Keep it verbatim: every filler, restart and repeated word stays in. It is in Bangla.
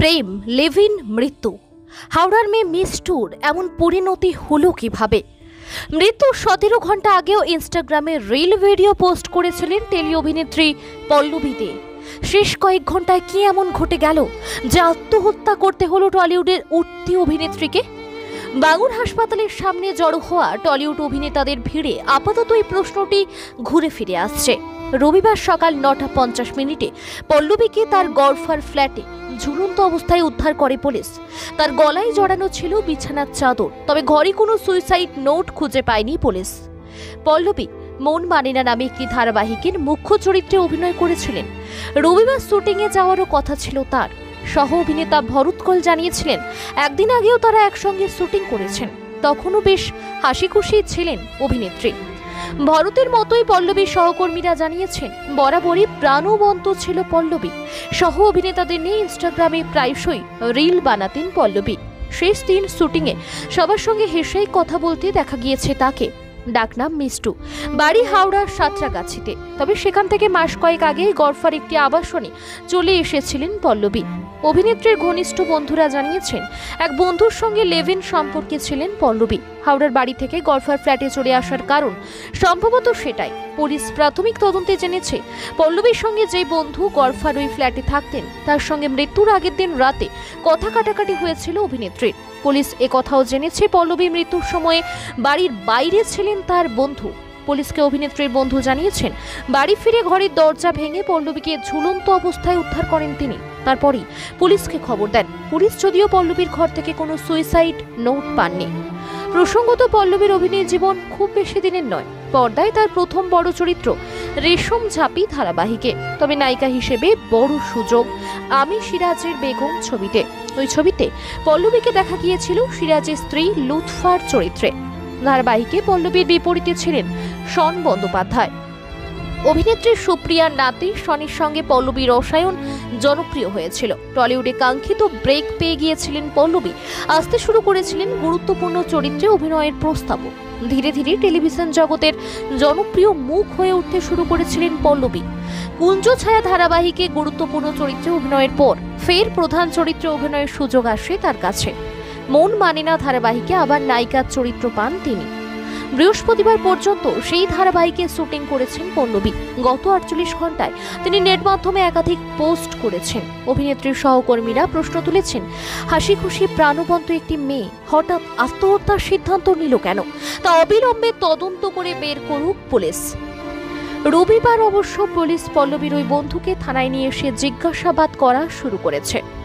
প্রেম, লিভ ইন, মৃত্যু। হাওড়ার মেয়ে মিষ্টুর এমন পরিণতি হলো কিভাবে? মৃত্যুর সতেরো ঘন্টা আগেও ইনস্টাগ্রামে রিল ভিডিও পোস্ট করেছিলেন টেলি অভিনেত্রী পল্লবী দে। শেষ কয়েক ঘন্টায় কি এমন ঘটে গেল যে আত্মহত্যা করতে হলো টলিউডের উঠতি অভিনেত্রীকে? বাঙুর হাসপাতালের সামনে জড়ো হওয়া টলিউড অভিনেতাদের ভিড়ে আপাতত এই প্রশ্নটি ঘুরে ফিরে আসছে। রবিবার সকাল নটা পঞ্চাশ মিনিটে পল্লবীকে তার গড়ফার ফ্ল্যাটে ঝুলন্ত অবস্থায় উদ্ধার করে পুলিশ। তার গলায় জড়ানো ছিল বিছানার চাদর, তবে ঘরে কোনো সুইসাইড নোট খুঁজে পায়নি পুলিশ। পল্লবী মন মানে না নামে একটি ধারাবাহিকের মুখ্য চরিত্রে অভিনয় করেছিলেন। রবিবার শুটিংয়ে যাওয়ারও কথা ছিল তার। সহ অভিনেতা ভরতকল জানিয়েছিলেন একদিন আগেও তারা একসঙ্গে শুটিং করেছেন, তখনও বেশ হাসি খুশি ছিলেন অভিনেত্রী। ভরতের মতোই পল্লবীর সহকর্মীরা জানিয়েছেন বরাবরই প্রাণবন্ত ছিল পল্লবী। সহ অভিনেতাদের নিয়ে ইনস্টাগ্রামে প্রায়শই রিল বানাতেন পল্লবী। শেষ দিন শুটিংয়ে সবার সঙ্গে হেসেই কথা বলতে দেখা গিয়েছে তাকে। ডাকনাম মিষ্টু, বাড়ি হাওড়ার সাঁতরাগাছিতে। তবে সেখান থেকে মাস কয়েক আগেই গড়ফার একটি আবাসনে চলে এসেছিলেন পল্লবী। অভিনেত্রীর ঘনিষ্ঠ বন্ধুরা জানিয়েছেন এক বন্ধুর সঙ্গে লিভ ইন সম্পর্কে ছিলেন পল্লবী। হাওড়ার বাড়ি থেকে গড়ফার ফ্ল্যাটে চলে আসার কারণ সম্ভবত সেটাই। পুলিশ প্রাথমিক তদন্তে জেনেছে পল্লবীর সঙ্গে যে বন্ধু গড়ফার ওই ফ্ল্যাটে থাকতেন তার সঙ্গে মৃত্যুর আগের দিন রাতে কথা কাটাকাটি হয়েছিল অভিনেত্রীর। পুলিশ একথাও জেনেছে পল্লবী মৃত্যুর সময়ে বাড়ির বাইরে ছিলেন তার বন্ধু। পুলিশকে অভিনেত্রীর বন্ধু জানিয়েছেন বাড়ি ফিরে ঘরের দরজা ভেঙে পল্লবীকে ঝুলন্ত অবস্থায় উদ্ধার করেন তিনি। তারপরই পুলিশকে খবর দেন পুলিশ, যদিও পল্লবীর ঘর থেকে কোনো সুইসাইড নোট পাননি। প্রসঙ্গত পল্লবীর অভিনয় জীবন খুব বেশি দিনের নয়। পর্দায় তার প্রথম বড় চরিত্র রেশম ঝাঁপি ধারাবাহিকে, তবে নায়িকা হিসেবে বড় সুযোগ আমি সিরাজের বেগম ছবিতে। ওই ছবিতে পল্লবীকে দেখা গিয়েছিল সিরাজের স্ত্রী লুৎফার চরিত্রে। ধারাবাহিকে পল্লবীর বিপরীতে ছিলেন শন বন্দ্যোপাধ্যায়। অভিনেত্রী সুপ্রিয়ার নাতি শনের সঙ্গে পল্লবীর রসায়ন জনপ্রিয় হয়েছিল। টলিউডে কাঙ্ক্ষিত ব্রেক পেয়ে গিয়েছিলেন পল্লবী। আসতে শুরু করেছিলেন গুরুত্বপূর্ণ চরিত্রে অভিনয়ের প্রস্তাবও। ধীরে ধীরে টেলিভিশন জগতের জনপ্রিয় মুখ হয়ে উঠতে শুরু করেছিলেন পল্লবী। কুঞ্জ ছায়া ধারাবাহিকে গুরুত্বপূর্ণ চরিত্রে অভিনয়ের পর ফের প্রধান চরিত্রে অভিনয়ের সুযোগ আসে তার কাছে। মন মানে না ধারাবাহিকে আবার নায়িকার চরিত্র পান তিনি। বৃহস্পতিবার পর্যন্ত সেই ধারাবাহিকে শুটিং করেছেন পল্লবী। গত আটচল্লিশ ঘন্টায় তিনি নেট মাধ্যমে একাধিক পোস্ট করেছেন। অভিনেত্রীর সহকর্মীরা প্রশ্ন তুলেছেন হাসি খুশি প্রাণবন্ত একটি মেয়ে হঠাৎ আত্মহত্যার সিদ্ধান্ত নিল কেন, তা অবিলম্বে তদন্ত করে বের করুক পুলিশ। রবিবার অবশ্য পুলিশ পল্লবীর ওই বন্ধুকে থানায় নিয়ে এসে জিজ্ঞাসাবাদ করা শুরু করেছে।